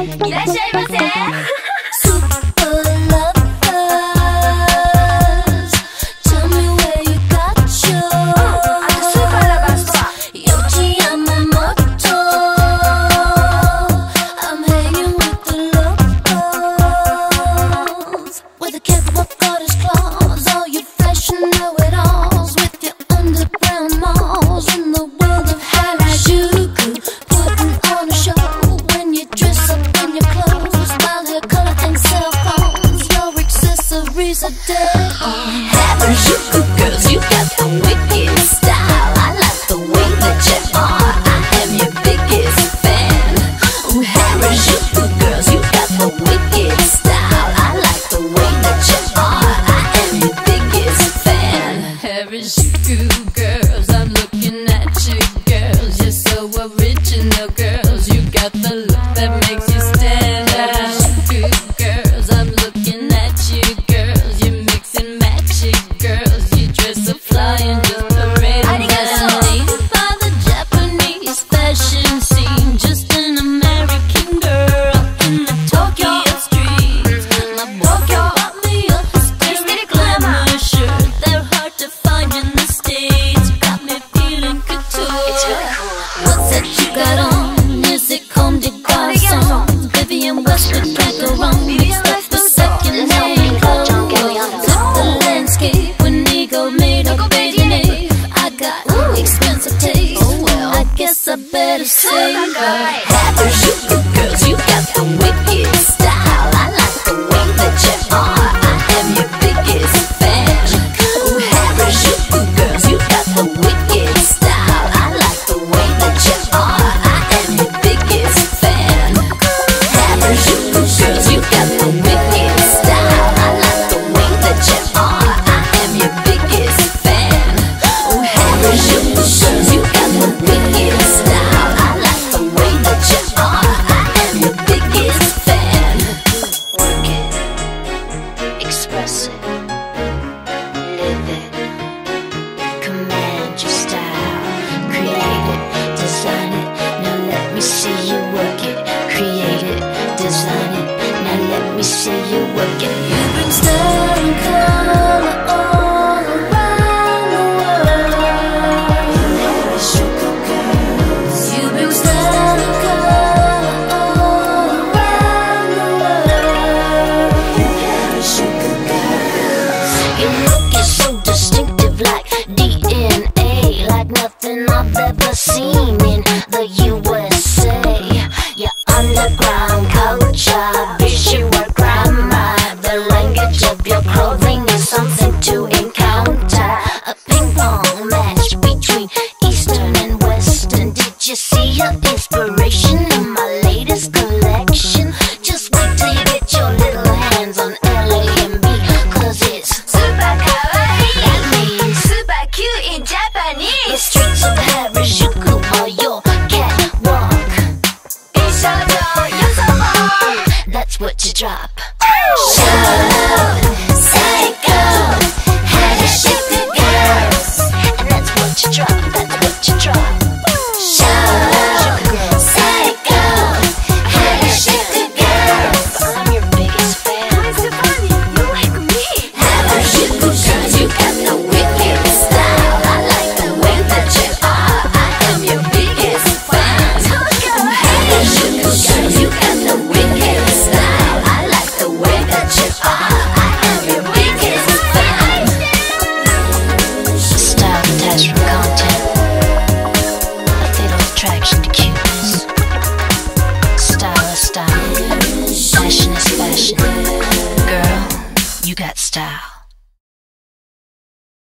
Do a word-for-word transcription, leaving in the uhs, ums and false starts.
いらっしゃいませ。Harajuku girls, you got the wicked style. I like the way that you are. I am your biggest fan. Ooh, Harajuku girls, you got the wicked style. I like the way that you are. I am your biggest fan. Harajuku girls, I'm looking at you girls. You're so original girls. You got the look that makes you stand. Harajuku girls, I'm looking at you girls. You mix and match it girls. You dress so fly and just parade. Fascinated by the Japanese fashion scene. Just an American girl in the Tokyo streets. My Tokyo bought me a hysteric glamour shirt. They're hard to find in the States. Got me feeling couture. It's really cool. What's that you got on? Is it Comme des Garçons? Vivienne Westwood can't go wrong. Mixed up the second hand clothes. Flip the landscape when ego made a baby name. I got expensive taste. Oh well, I guess I better save her. Harajuku girls, you got the wicked style. I like the way that you are. I am your biggest fan. Ooh, Harajuku girls, you got the wicked style. I like the way that you are. I am your biggest fan. Harajuku girls, you got the wicked style. I like the way that you are. I am your biggest fan. Ooh, Harajuku girls, you got the wicked style. I like the way that you are. I am your biggest fan. Work it, express it, live it, command your style, create it, design it, now let me see you work it, create it, design it, now let me see you work it. You bring style and color all around the world. Harajuku girls, you bring style and color all around the world. Harajuku girls, your look is so distinctive, like D N A, like nothing I've ever seen in the U S A. Your underground culture, visual grammar, the language of your clothing is something to encounter. A ping pong match between Eastern and Western. Did you see your inspiration in my latest collection? Just wait till you get your little hands on L A M B, cause it's super kawaii. That means super cute in Japanese. The streets of Harajuku are your catwalk. That's what you drop.